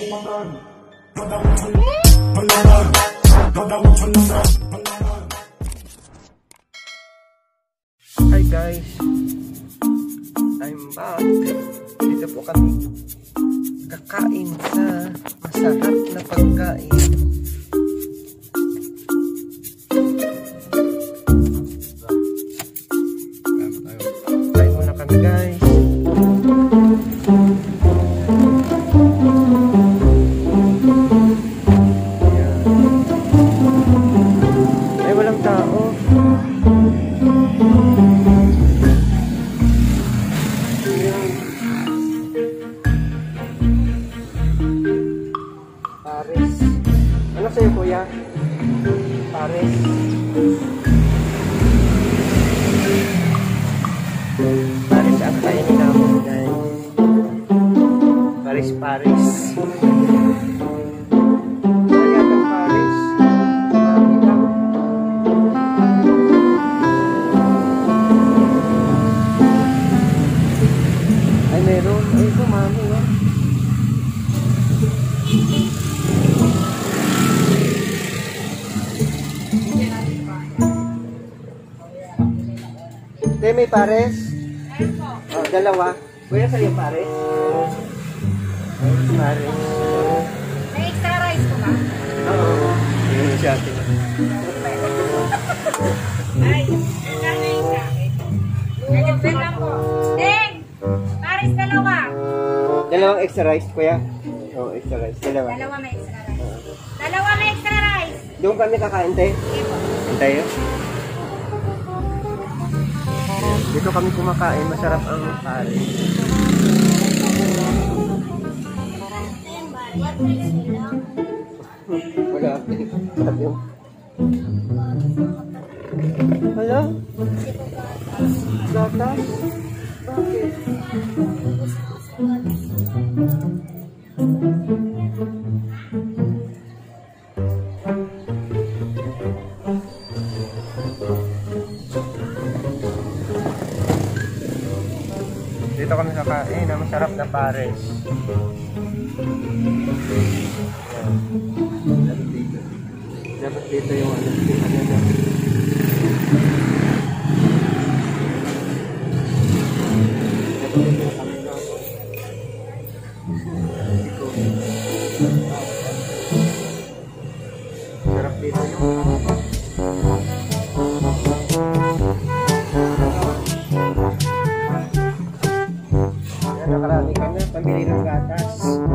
Hi guys, I'm back. Dito po kami kakain sa masarap na pagkain. Kain muna kami guys. Ay, walang tao. Paris. Ano sa'yo kuya? Paris. Paris ang kainin namin guys. Paris. Kaya ng Paris. Marami lang. Ay meron. Ay ito mami oh. May pares? Oh, dalawa. Kuya, sa'yo pares? Pares. May extra rice ko ba? Oo. Yun siya atin. Ay, kano yung sa akin? Nagagdan lang po. Deng! Pares dalawa. Dalawang extra rice, kuya? Oo, extra rice. Dalawa. Dalawa may extra rice. Dalawa may extra rice. Doon kami kakain, te? Okay po. Tayo? Dito kami kumakain, masarap ang pares. Wala. Sarap yung. Hala? Gatas? Bakit? Dito kami kakain na masarap na pares. Dapat dito yung ano na. Sarap dito yung nakarami ka na, pamili ng gatas.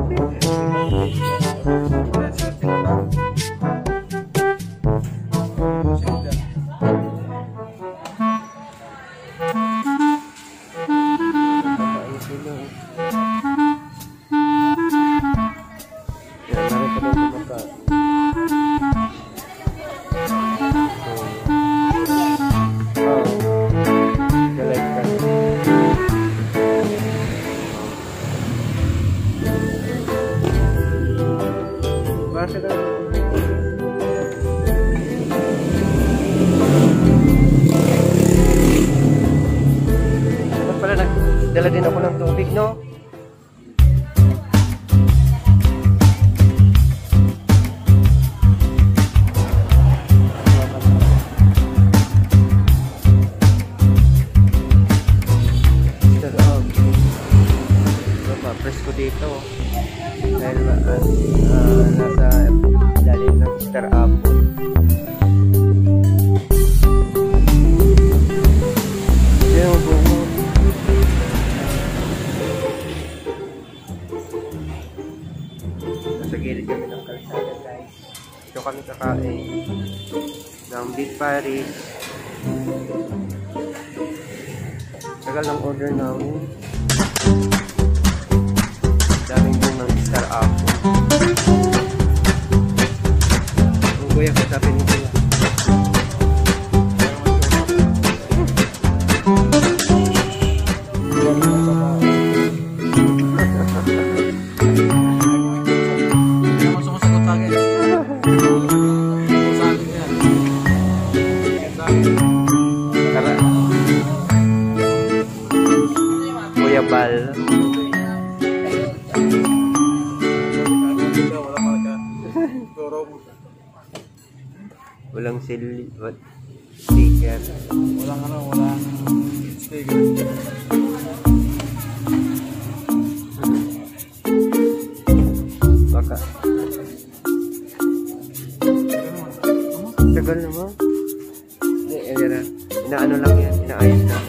Dala din ako ng tubig, no? Presko dito. Dahil nasa ilalim ng Star Apple. Yung bungo. Nasa gilid kami ng kalsada guys. Ito kami kakain ng beef Paris. Tagal ng order namin. Daming din ng Star Apple. Ang kuya, kasapin mo kuya. Kuya Bal. Walang sticker. Walang sticker. Baka. Tagal naman. Hindi, yan na. Inaano lang yan. Inaayos lang.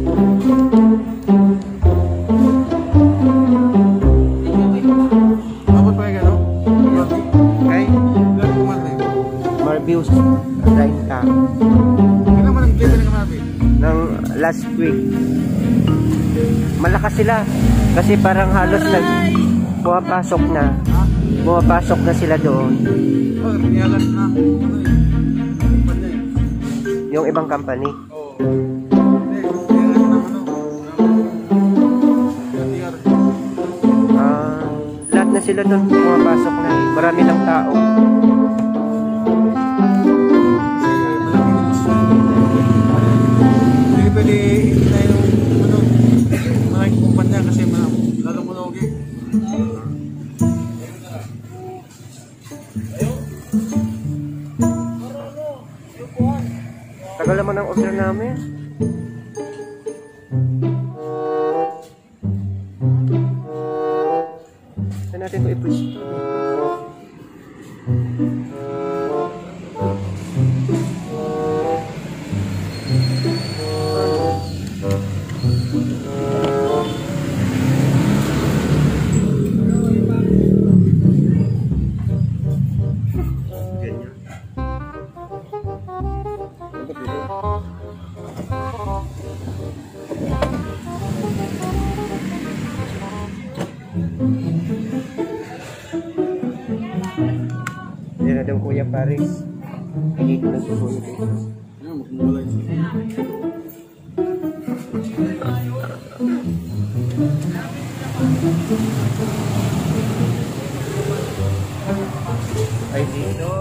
Dapat pa yung Okay? Ilan kuman na yun? Marbius. Line ka. Kailan naman ang delivery ng natin? Ng last week. Malakas sila. Kasi parang halos pumapasok na. Ha? Pumapasok na sila doon. Oh, pinihagan na. Ano yun? Kumpanya yun. Yung ibang company. Oo. Hindi, pinihagan ng LTR. Lahat na sila doon pumapasok na eh. Marami ng tao. Hindi pwede na yung malaking kumpanya kasi lalong manogi. Tagal naman ang order namin. Saan natin ito i-push? Yan na daw Kuya Paris. Hindi ko nagsusunod eh. Ayun, magmulay siya. Ay dito.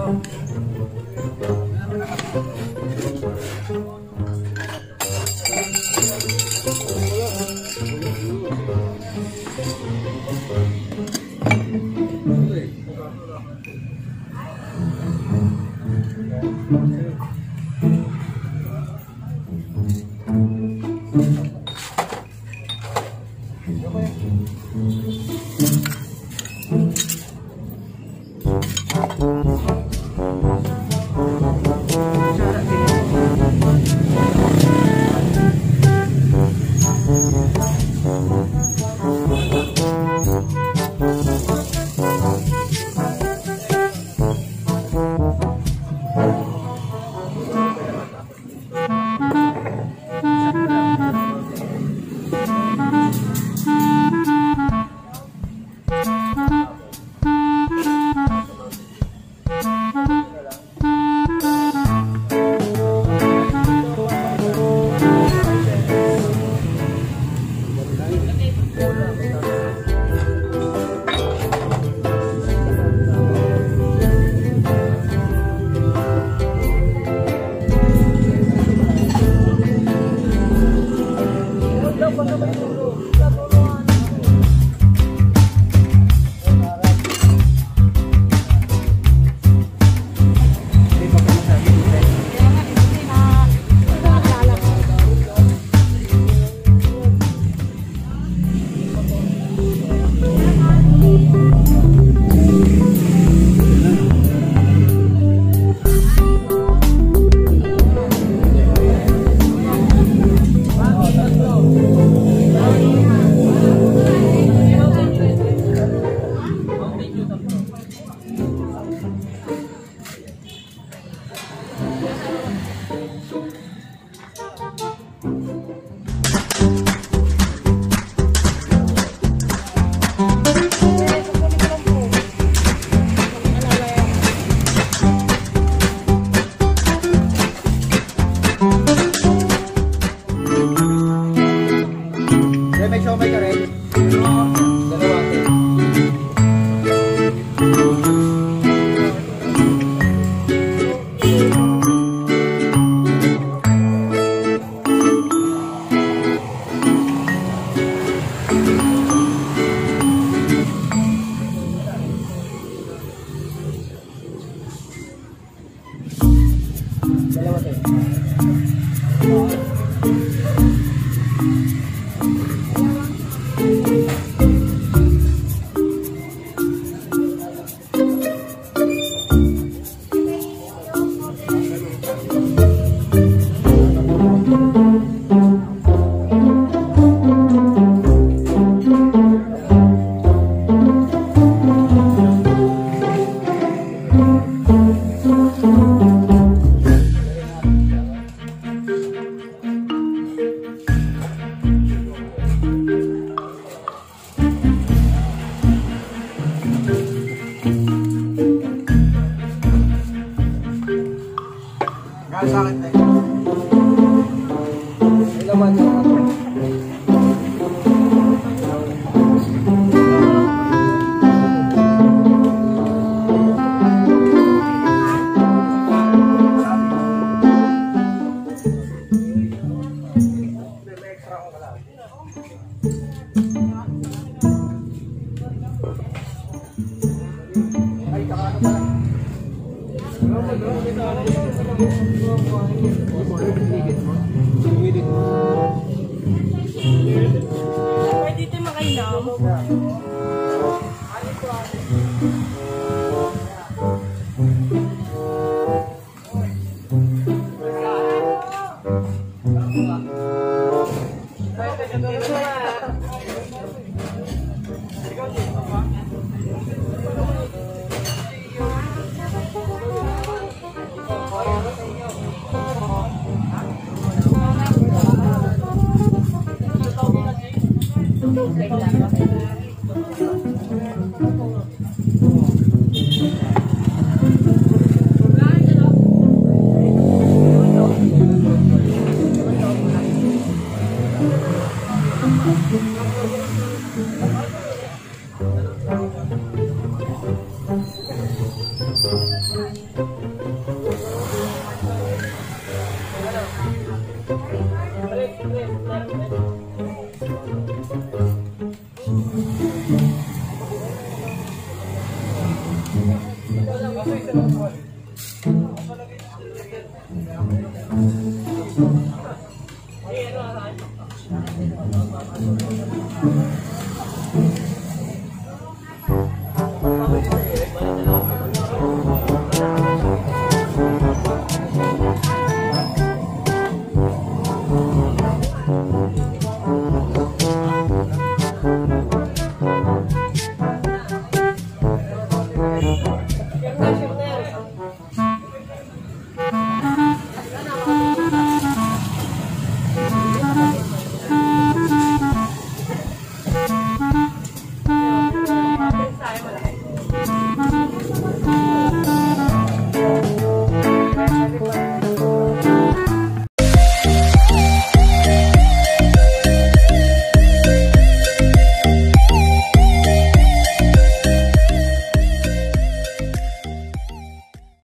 Gano'n sa akin tayo. May laman yan. Pwede dito makainom.